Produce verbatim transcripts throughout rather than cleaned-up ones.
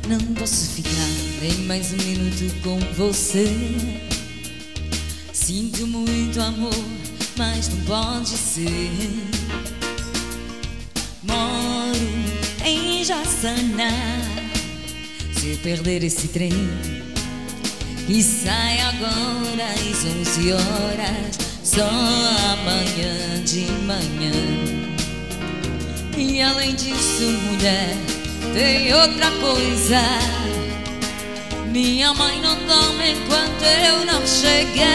Não posso ficar nem mais um minuto com você. Sinto muito amor, mas não pode ser. Moro em Jaçanã. Se eu perder esse trem que sai agora às onze horas, só amanhã de manhã. E além disso, mulher, tem outra coisa. Minha mãe não dorme enquanto eu não chegar.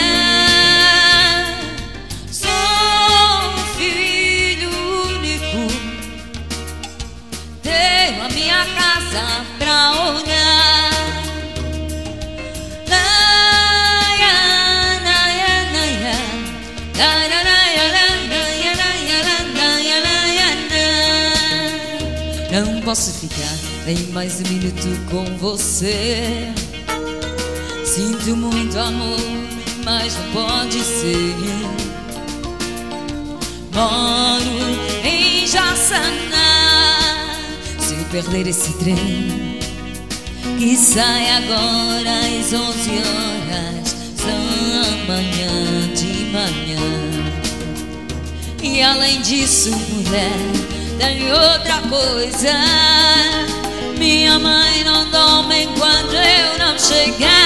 Sou um filho único, tenho a minha casa pra olhar. Não posso ficar nem mais um minuto com você. Sinto muito amor, mas não pode ser. Moro em Jaçanã. Se eu perder esse trem que sai agora às onze horas, só amanhã de manhã. E além disso, mulher, tem outra coisa. Minha mãe não dorme enquanto eu não chegar.